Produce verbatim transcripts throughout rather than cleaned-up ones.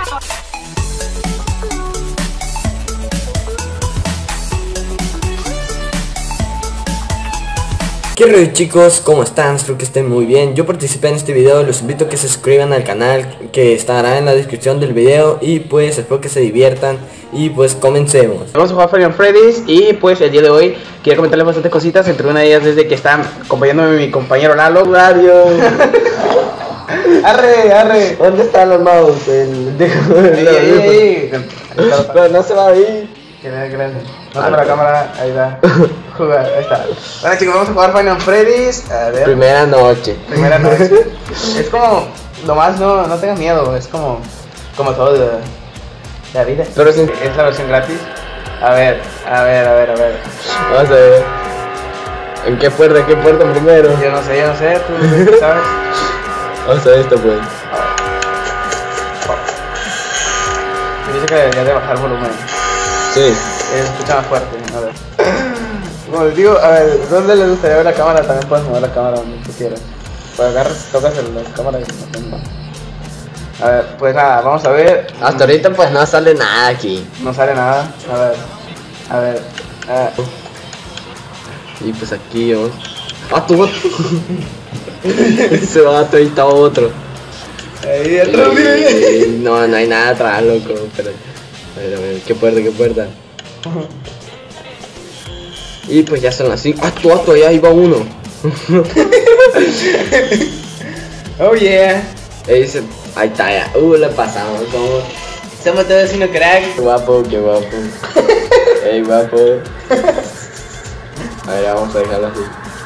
¿Qué rollo, chicos? ¿Cómo están? Espero que estén muy bien. Yo participé en este video, los invito a que se suscriban al canal que estará en la descripción del video. Y pues espero que se diviertan y pues comencemos. Vamos a jugar Five Nights at Freddy's y pues el día de hoy quiero comentarles bastantes cositas. Entre una de ellas desde que está acompañándome mi compañero Lalo. Radio. Arre, arre. ¿Dónde están los mouse? El dejo Ey, ey, ey. Pero no se va a ir. Gracias, gracias. No tengo la cámara, ahí está. Jugar, ahí está. Bueno, chicos, vamos a jugar Five Nights at Freddy's. A ver. Primera noche. Primera noche. Es como, nomás no, no tengas miedo, es como, como todo de la vida. Pero sí. Es la versión gratis. A ver, a ver, a ver, a ver. Vamos a ver. ¿En qué puerta? ¿En qué puerta primero? Yo no sé, yo no sé, tú sabes. Vamos a ver esto pues. Me dice que debería de bajar el volumen. Sí. Se escucha más fuerte, a ver. Como les digo, a ver, ¿dónde les gustaría ver la cámara? También puedes mover la cámara donde tú quieras. Pues agarras, tocas el, la cámara y no. A ver, pues nada, vamos a ver. Hasta ahorita pues no sale nada aquí. No sale nada. A ver, a ver. A... Y pues aquí vamos. ¡Ah, tu vato! Ese vato, ahí está otro. Ahí atrás, Y- No, no hay nada atrás, loco. Pero, a ver, a ver, ¿qué puerta, qué puerta? Y pues ya son las cinco. ¡Ah, tu vato! Ahí va uno. Oh yeah. Ahí dice, ahí está ya. Uh, le pasamos, vamos. Somos todos unos crack. Qué guapo, qué guapo. Ey, guapo. A ver, vamos a dejarlo así.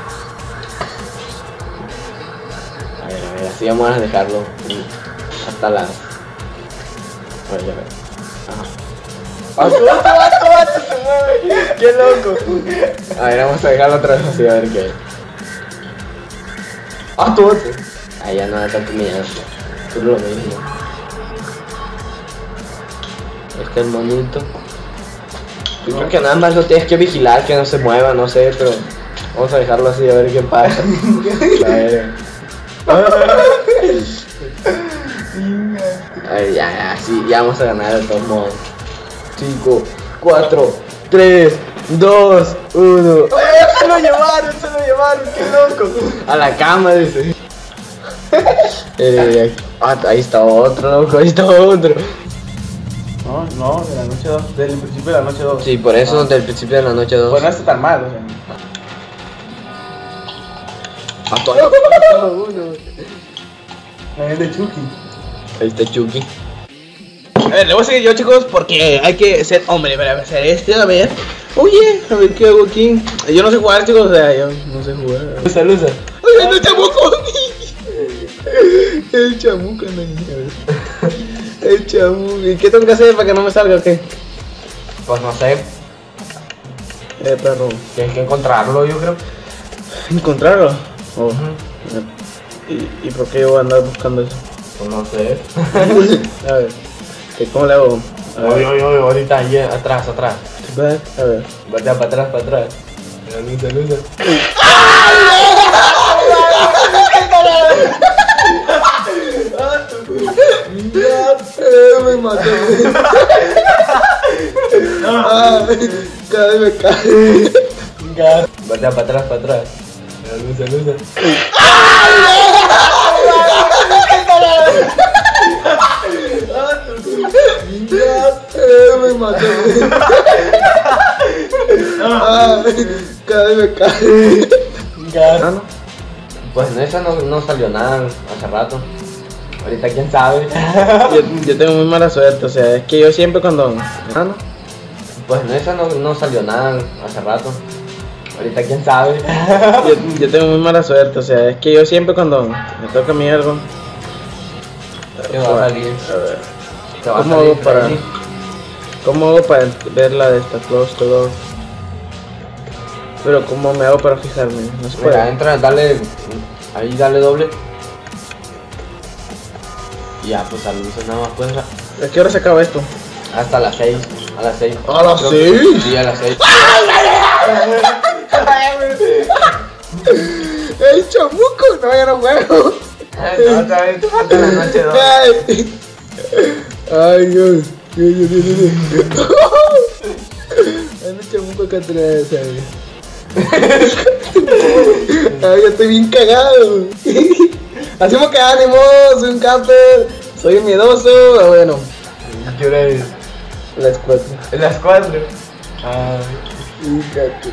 A ver, a ver, así vamos a dejarlo. Hasta la... A ver, ya ver. Ajá. ¡Vato, vato, vato, vato! Se mueve. ¡Qué loco! A ver, vamos a dejarlo otra vez así, a ver qué. ¡Ah, tu vato! Ahí ya no da tanto miedo. Es lo mismo. Es que el monito. Yo creo que nada más lo tienes que vigilar, que no se mueva, no sé, pero vamos a dejarlo así a ver qué pasa. A ver. A ver, ya, ya, sí, ya vamos a ganar de todos modos. cinco, cuatro, tres, dos, uno. Se lo llevaron, se lo llevaron, qué loco. A la cama, dice. Eh, ah, ahí está otro, loco, ahí está otro. No, no, de la noche dos, del principio de la noche dos. Sí, por eso Ah. del principio de la noche dos. Pues no está tan mal, o sea. Ah, todavía uno. Es de Chucky. Ahí está Chucky. A ver, le voy a seguir yo, chicos, porque hay que ser hombre para hacer este. A ver, oye, a ver qué hago aquí. Yo no sé jugar, chicos, o sea, yo no sé jugar. Usa, usa. ¡Oye, el chamuco! El chamuco, no. El chamuco. ¿Y qué tengo que hacer para que no me salga o qué? Pues no sé, Eh, perro. tienes que encontrarlo, yo creo. ¿Encontrarlo? Oh. ¿Y, ¿Y por qué yo voy a andar buscando eso? Pues no sé. A ver, ¿qué, ¿cómo le hago? A ver, Oye, oye, oye, ahorita ahí atrás, atrás. a ver. Para atrás, para atrás, para atrás. Luza, luza. Me mató. Ah, cada vez me cae. Para atrás, para atrás, para atrás. Luza, luza. Me mató. Ah, cada vez me cae. No, no. Pues en esa no, no salió nada hace rato. Ahorita quién sabe. Yo, yo tengo muy mala suerte, o sea, es que yo siempre cuando... Ah, no. Pues en esa no, no salió nada hace rato. Ahorita quién sabe. Yo, yo tengo muy mala suerte, o sea, es que yo siempre cuando me toca a mí algo... ¿Qué va a salir? A ver, Te va a ¿cómo salir hago para, Freddy. ¿cómo hago para ver la de esta close to door? Pero ¿cómo me hago para fijarme? No se Mira, puede. entra, dale. Ahí dale doble. Y ya, pues a luces nada más pues. ¿A qué hora se acaba esto? Hasta las seis. A las seis. ¿A las Creo que- seis? Sí, a las seis. ¡El chamuco! No, ya no juego. Ay, no, otra vez te falta la noche dos. Ay. Ay, Dios. Dios, Dios, Dios, Dios. Ando chamuco acá atrás, ¿sabes? Ay, yo estoy bien cagado. Hacemos que ánimo, soy un camper, soy un miedoso. Ah, bueno, ¿Qué hora es? las cuatro. Las cuatro. Ay. Fíjate.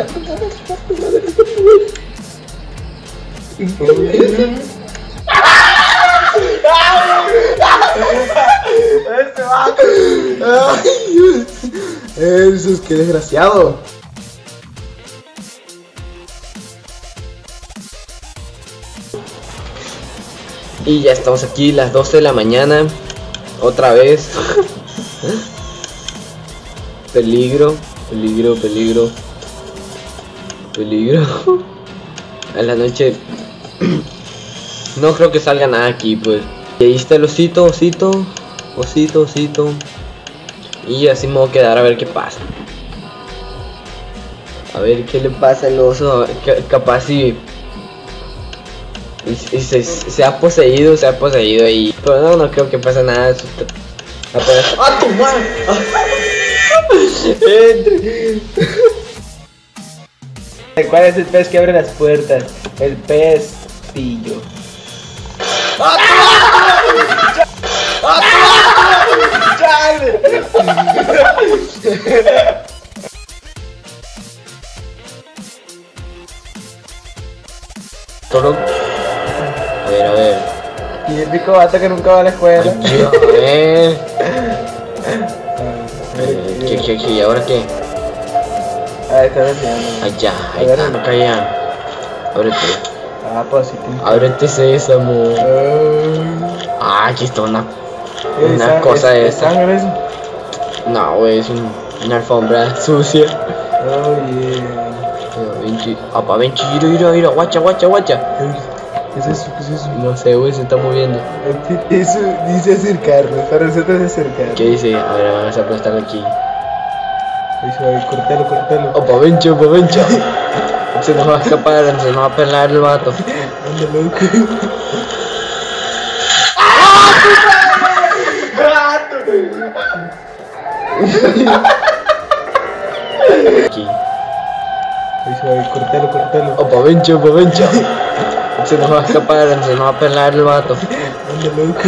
Este vato. Ay, Dios. Eso es que desgraciado. Y ya estamos aquí, las doce de la mañana. Otra vez. Peligro, peligro, peligro. Peligro. A la noche. No creo que salga nada aquí, pues. Y ahí está el osito, osito. Osito, osito. Y así me voy a quedar a ver qué pasa. A ver qué le pasa al oso. C- capaz si. Y, y se, se ha poseído, se ha poseído ahí. Pero no, no creo que pase nada. Eso está- apenas- ¡Ah, tu madre! Entre. ¿Cuál es el pez que abre las puertas? El pez pillo. Solo. A ver, a ver. Y el pico vato que nunca va a la escuela. Ay, ¿qué? A ver. Eh, ¿Qué, qué, qué? ¿Y ahora qué? Ah, está enseñando. Allá, ahí A ver, está, acá ya. Ábrete. Ah, positivo. Ábrete sésamo. Ah, aquí está una. Una cosa de esa. ¿Sangre eso? No, güey, es un, una alfombra sucia. Oh, yeah. Pero, ven, chi- Apa, ven, chiro, mira, mira, guacha, guacha, guacha. ¿Qué es eso? ¿Qué es eso? No sé, güey, se está moviendo. Eso dice acercarnos, para nosotros es acercarnos. ¿Qué dice? A ver, vamos a aplastar aquí. Dice, ay, cortalo, cortalo. Opa, vencho, opa, vencho. Se nos va a escapar, se nos va a pelar el vato. Anda loco. Aquí. Dice, ay, cortalo, cortalo. Opa, vencho, opa, vencho. Se nos va a escapar, se nos va a pelar el vato. Anda loco.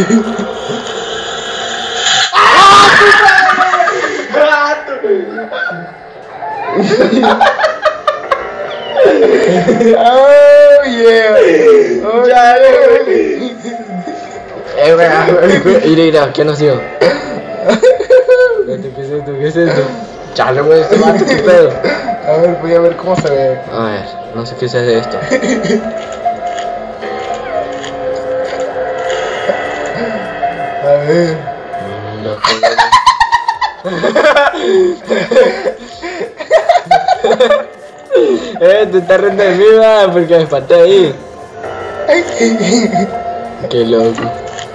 Oh yeah. Oh yeah. Eh, güey, mira, mira, ¿qué nos dio? ¿Qué es esto? ¿Qué es esto? Chale, güey, este vato, qué pedo. A ver, voy a ver cómo se ve. A ver, no sé qué se hace esto. A ver. No. Eh, te estás riendo de mí, va, porque me espanté ahí. Qué loco.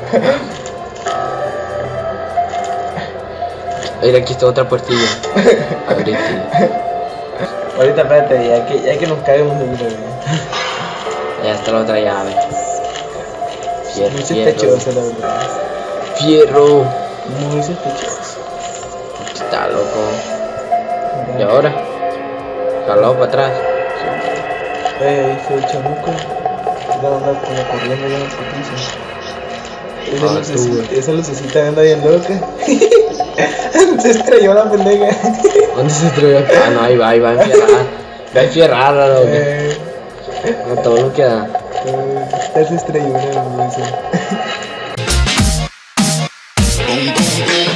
Mira, aquí está otra puertilla. Abrete. Ahorita espérate, ya que, ya que nos caemos de una vez. Ya está la otra llave. Fierro, Muy fierro. sospechoso, la verdad. Fierro. Muy sospechoso. Está loco. ¿Y ahora? Jalado para atrás. Eh, dice el chamuco. Está andando como corriendo ya en su piso. Esa, Ah, tú, lucecita, güey. esa lucecita anda bien loca. Se estrelló la pendeja. ¿Dónde se estrelló? Ah, no, ahí va, ahí va a enfierrar. Va a enfierrar, loco. Eh, No, todo lo que da. eh, se estrelló una luz. Boom, boom, boom.